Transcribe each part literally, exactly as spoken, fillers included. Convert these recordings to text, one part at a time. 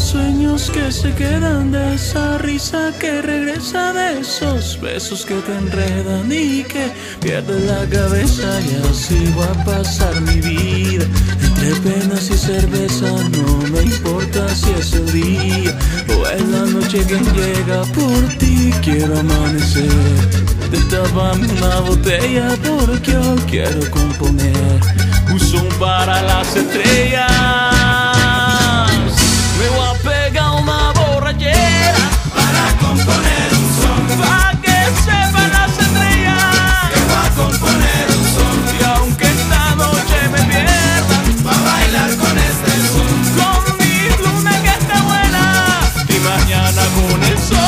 sueños que se quedan, de esa risa que regresa, de esos besos que te enredan y que pierdes la cabeza. Y así va a pasar mi vida, entre penas y cerveza. No me importa si es el día o es la noche que llega. Por ti quiero amanecer, destapame una botella porque hoy quiero componer un son para las estrellas. Me voy a pegar una borrachera para componer un son, pa' que sepan las estrellas que voy a componer un son. Y aunque esta noche me pierda, pa' bailar con este son, con mi luna que está buena y mañana con el sol.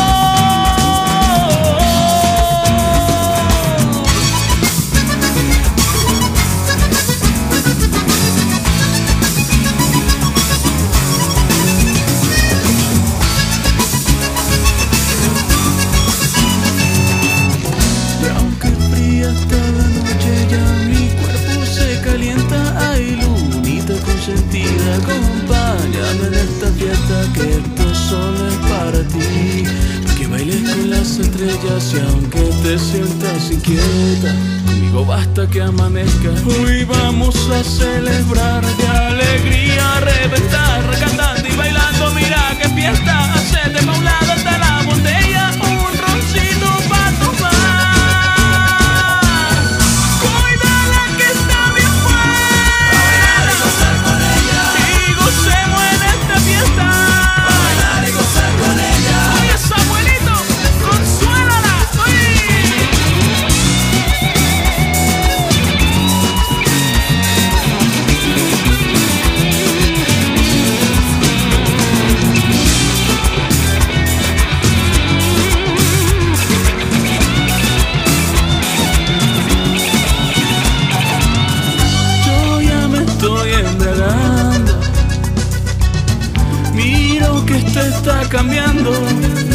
Acompáñame en esta fiesta, que esto solo es para ti. Que bailes con las estrellas y aunque te sientas inquieta, conmigo basta que amanezca. Hoy vamos a celebrar de alegría, reventar, cantando y bailando. Mira que fiesta, hacete pa' un lado hasta la botella, un roncito pa' tomar. Cuídala que está bien buena, pa' bailar y gozar con ella, gocemos en esta fiesta, pa' bailar y gozar con ella. Oye, Samuelito, consuélala, oye. Yo ya me estoy embriagando, miro que esto está cambiando.